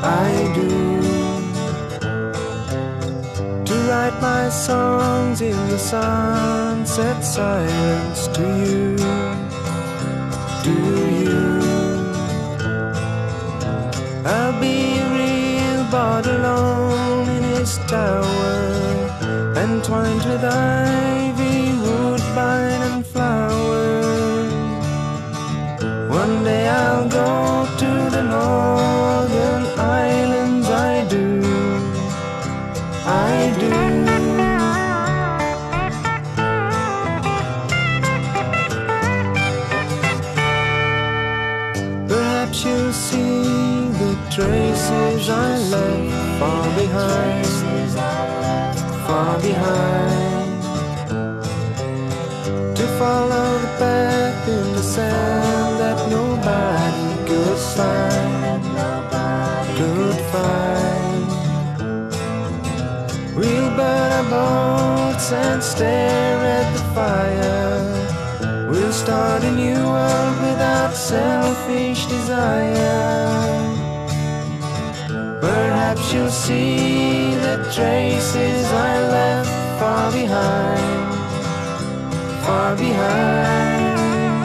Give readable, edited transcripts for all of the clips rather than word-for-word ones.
I do. To write my songs in the sunset silence to you, to you. I'll be a real bard alone in his tower, entwined with ivy, woodbine and flowers. One day I'll go to the Northern Islands, I do, I do. Perhaps you'll see the traces I left far behind, far behind. To follow the path in the sand that nobody could find, could find. We'll burn our boats and stare at the fire. We'll start a new world without selfish desire. Perhaps you'll see the traces I left far behind, far behind.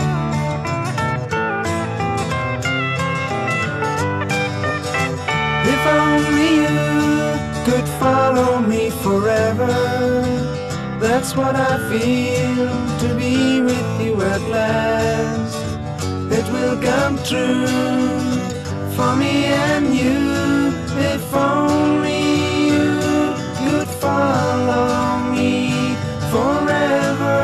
If only you could follow me forever, that's what I feel, to be with you at last. It will come true for me and you, if only you could follow me forever.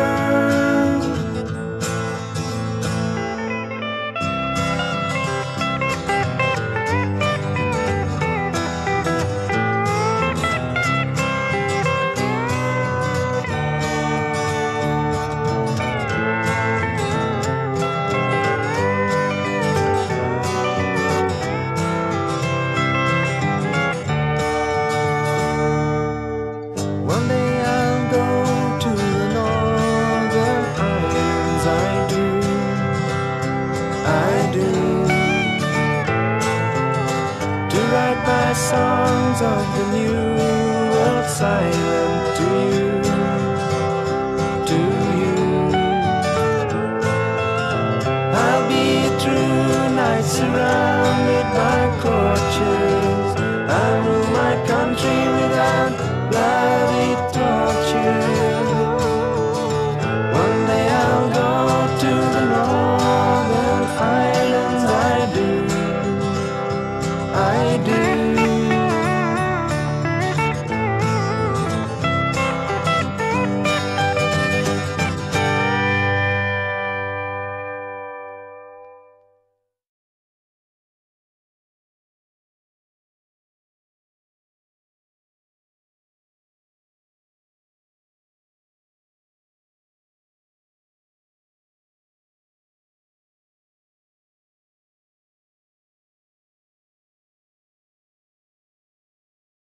Songs of the new world silent to you, to you. I'll be a true knight surrounded by courtiers. I'm